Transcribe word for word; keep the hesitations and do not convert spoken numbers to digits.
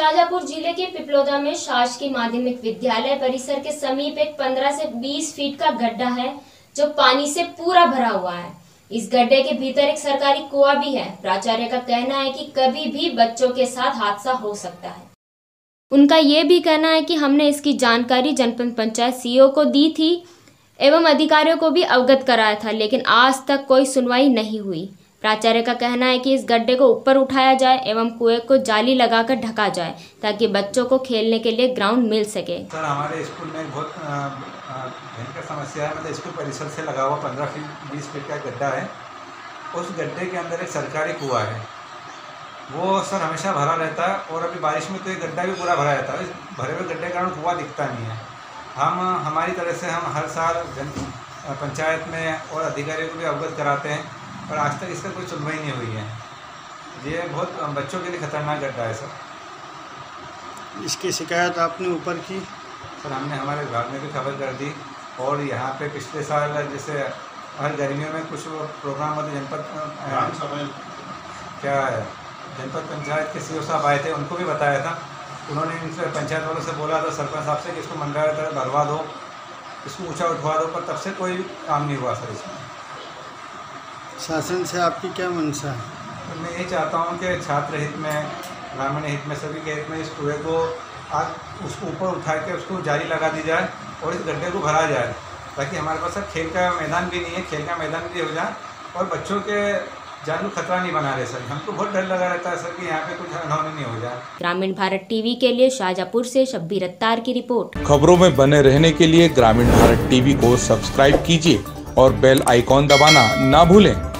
शाजापुर जिले के पिपलोदा में शासकीय माध्यमिक विद्यालय परिसर के समीप एक पंद्रह से बीस फीट का गड्ढा है जो पानी से पूरा भरा हुआ है। इस गड्ढे के भीतर एक सरकारी कुआं भी है। प्राचार्य का कहना है कि कभी भी बच्चों के साथ हादसा हो सकता है। उनका ये भी कहना है कि हमने इसकी जानकारी जनपद पंचायत सीईओ को दी थी एवं अधिकारियों को भी अवगत कराया था, लेकिन आज तक कोई सुनवाई नहीं हुई। प्राचार्य का कहना है कि इस गड्ढे को ऊपर उठाया जाए एवं कुएं को जाली लगाकर ढका जाए ताकि बच्चों को खेलने के लिए ग्राउंड मिल सके। सर, हमारे स्कूल में बहुत भयंकर समस्या है। मतलब स्कूल परिसर से लगा हुआ पंद्रह फीट बीस फीट का गड्ढा है। उस गड्ढे के अंदर एक सरकारी कुआं है, वो सर हमेशा भरा रहता है और अभी बारिश में तो ये गड्ढा भी पूरा भरा रहता है। इस भरे हुए गड्ढे के कारण कुआं दिखता नहीं है। हम हमारी तरफ से हम हर साल जन पंचायत में और अधिकारियों को भी अवगत कराते हैं और आज तक इसका कोई सुनवाई नहीं हुई है। ये बहुत बच्चों के लिए खतरनाक गड्ढा है सर। इसकी शिकायत आपने ऊपर की? सर, हमने हमारे विभाग में भी खबर कर दी और यहाँ पे पिछले साल जैसे हर गर्मियों में कुछ प्रोग्राम होते जनपद क्या है जनपद पंचायत के सीईओ साहब आए थे, उनको भी बताया था। उन्होंने इनसे पंचायत वालों से बोला था सरपंच साहब से कि इसको मंडरा तरह भरवा दो, इसको ऊँचा उठवा दो, पर तब से कोई काम नहीं हुआ सर इसमें। शासन से आपकी क्या मंशा है? तो मैं यही चाहता हूँ कि छात्र हित में, ग्रामीण हित में, सभी के हित में इस कुएं को आज उसको ऊपर उठा के उसको जाली लगा दी जाए और इस गड्ढे को भरा जाए ताकि हमारे पास सर खेल का मैदान भी नहीं है, खेल का मैदान भी हो जाए और बच्चों के जान को खतरा नहीं बना रहे सर। हमको बहुत डर लगा रहता है सर कि यहाँ पे कुछ अनहोनी नहीं हो जाए। ग्रामीण भारत टीवी के लिए शाजापुर से शब्बीर अत्तार की रिपोर्ट। खबरों में बने रहने के लिए ग्रामीण भारत टीवी को सब्सक्राइब कीजिए और बेल आइकॉन दबाना ना भूलें।